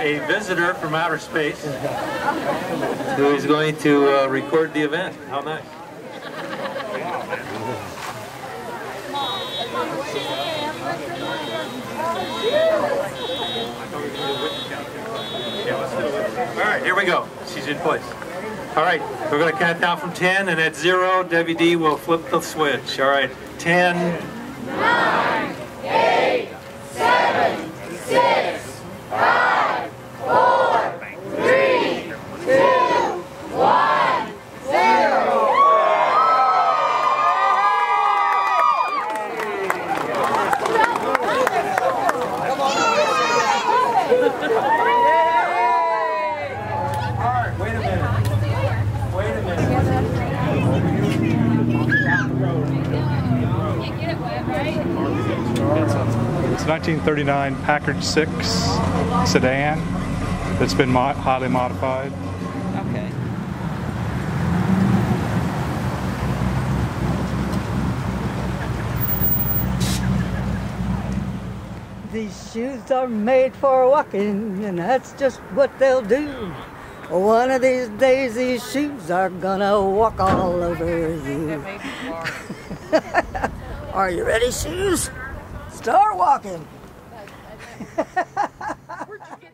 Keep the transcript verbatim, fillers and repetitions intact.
a visitor from outer space who is going to uh, record the event. How nice. All right, here we go. She's in place. All right, we're going to count down from ten, and at zero, W D will flip the switch. All right, ten, nine, eight, seven, six, five, four, three, two, one, zero. wait a minute. Wait a minute. It's a nineteen thirty-nine Packard six sedan that's been mo highly modified. Okay. These shoes are made for walking, and that's just what they'll do. One of these days, these shoes are gonna walk all over you. Are you ready, shoes? Start walking.